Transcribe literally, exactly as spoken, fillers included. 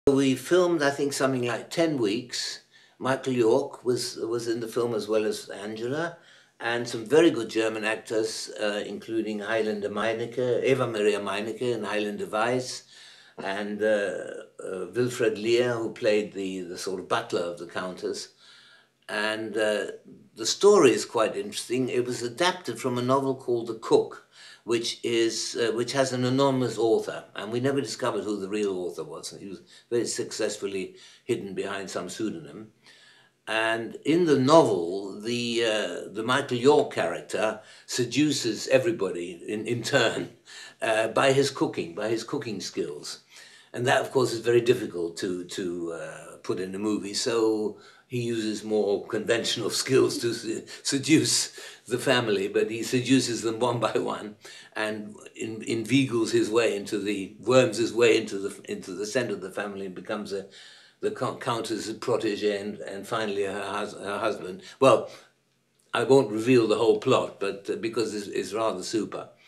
We filmed, I think, something like ten weeks. Michael York was was in the film as well as Angela, and some very good German actors, uh, including Heidelinde Meineke, Eva Maria Meineke and Heidelinde Weis, and uh, uh, Wolfried Lier, who played the, the sort of butler of the countess. And uh, the story is quite interesting. It was adapted from a novel called The Cook, which is uh, which has an anonymous author, and we never discovered who the real author was. He was very successfully hidden behind some pseudonym. And in the novel, the uh, the Michael York character seduces everybody in, in turn uh, by his cooking, by his cooking skills. And that, of course, is very difficult to, to uh, put in a movie. So he uses more conventional skills to seduce the family, but he seduces them one by one and in, inveigles his way into the, worms his way into the, into the center of the family and becomes a, the countess' protégé and, and finally her, hus her husband. Well, I won't reveal the whole plot, but uh, because it's, it's rather super.